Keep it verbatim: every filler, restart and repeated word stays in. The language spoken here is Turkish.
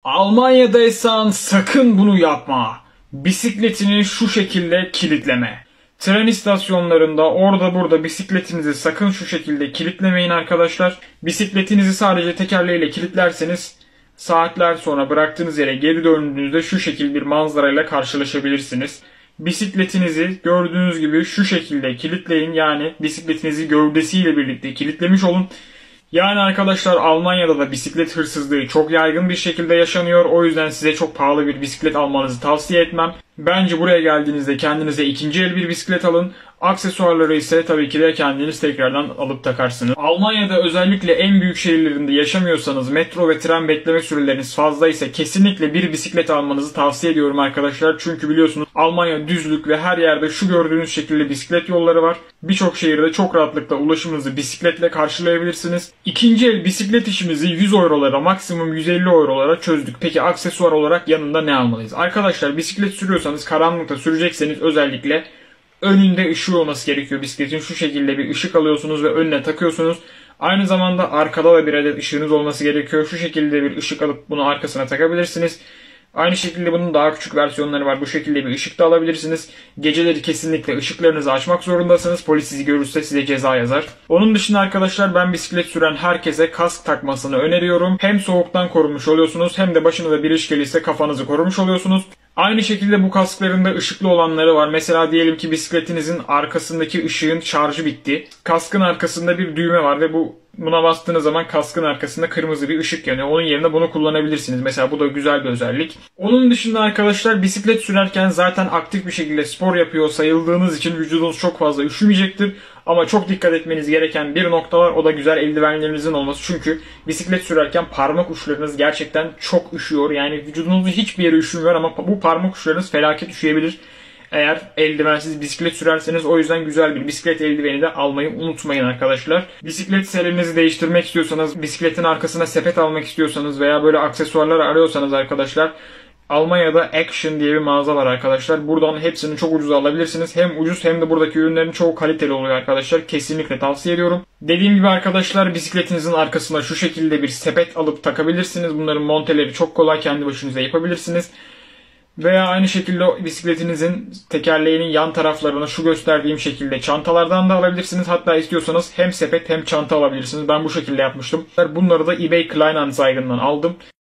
Almanya'daysan sakın bunu yapma. Bisikletini şu şekilde kilitleme. Tren istasyonlarında orada burada bisikletinizi sakın şu şekilde kilitlemeyin arkadaşlar. Bisikletinizi sadece tekerleğiyle kilitlerseniz saatler sonra bıraktığınız yere geri döndüğünüzde şu şekil bir manzarayla karşılaşabilirsiniz. Bisikletinizi gördüğünüz gibi şu şekilde kilitleyin, yani bisikletinizi gövdesiyle birlikte kilitlemiş olun. Yani arkadaşlar, Almanya'da da bisiklet hırsızlığı çok yaygın bir şekilde yaşanıyor. O yüzden size çok pahalı bir bisiklet almanızı tavsiye etmem. Bence buraya geldiğinizde kendinize ikinci el bir bisiklet alın. Aksesuarları ise tabii ki de kendiniz tekrardan alıp takarsınız. Almanya'da özellikle en büyük şehirlerinde yaşamıyorsanız, metro ve tren bekleme süreleriniz fazla ise kesinlikle bir bisiklet almanızı tavsiye ediyorum arkadaşlar. Çünkü biliyorsunuz Almanya düzlük ve her yerde şu gördüğünüz şekilde bisiklet yolları var. Birçok şehirde çok rahatlıkla ulaşımınızı bisikletle karşılayabilirsiniz. İkinci el bisiklet işimizi yüz eurolara, maksimum yüz elli eurolara çözdük. Peki aksesuar olarak yanında ne almalıyız? Arkadaşlar, bisiklet sürüyorsanız, karanlıkta sürecekseniz özellikle önünde ışığı olması gerekiyor bisikletin. Şu şekilde bir ışık alıyorsunuz ve önüne takıyorsunuz. Aynı zamanda arkada da bir adet ışığınız olması gerekiyor. Şu şekilde bir ışık alıp bunu arkasına takabilirsiniz. Aynı şekilde bunun daha küçük versiyonları var. Bu şekilde bir ışık da alabilirsiniz. Geceleri kesinlikle ışıklarınızı açmak zorundasınız. Polis sizi görürse size ceza yazar. Onun dışında arkadaşlar, ben bisiklet süren herkese kask takmasını öneriyorum. Hem soğuktan korunmuş oluyorsunuz hem de başınıza bir iş gelirse kafanızı korumuş oluyorsunuz. Aynı şekilde bu kaskların da ışıklı olanları var. Mesela diyelim ki bisikletinizin arkasındaki ışığın şarjı bitti. Kaskın arkasında bir düğme var ve bu buna bastığınız zaman kaskın arkasında kırmızı bir ışık yanıyor. Onun yerine bunu kullanabilirsiniz. Mesela bu da güzel bir özellik. Onun dışında arkadaşlar, bisiklet sürerken zaten aktif bir şekilde spor yapıyor sayıldığınız için vücudunuz çok fazla üşümeyecektir. Ama çok dikkat etmeniz gereken bir nokta var. O da güzel eldivenlerinizin olması. Çünkü bisiklet sürerken parmak uçlarınız gerçekten çok üşüyor. Yani vücudunuzun hiçbir yeri üşümüyor ama bu parmak uçlarınız felaket üşüyebilir eğer eldivensiz bisiklet sürerseniz. O yüzden güzel bir bisiklet eldiveni de almayı unutmayın arkadaşlar. Bisiklet serinizi değiştirmek istiyorsanız, bisikletin arkasına sepet almak istiyorsanız veya böyle aksesuarlar arıyorsanız arkadaşlar, Almanya'da Action diye bir mağaza var arkadaşlar. Buradan hepsini çok ucuza alabilirsiniz. Hem ucuz hem de buradaki ürünlerin çoğu kaliteli oluyor arkadaşlar. Kesinlikle tavsiye ediyorum. Dediğim gibi arkadaşlar, bisikletinizin arkasına şu şekilde bir sepet alıp takabilirsiniz. Bunların monteleri çok kolay, kendi başınıza yapabilirsiniz. Veya aynı şekilde bisikletinizin tekerleğinin yan taraflarına şu gösterdiğim şekilde çantalardan da alabilirsiniz. Hatta istiyorsanız hem sepet hem çanta alabilirsiniz. Ben bu şekilde yapmıştım. Bunları da eBay Kleinanzeigen'dan aldım.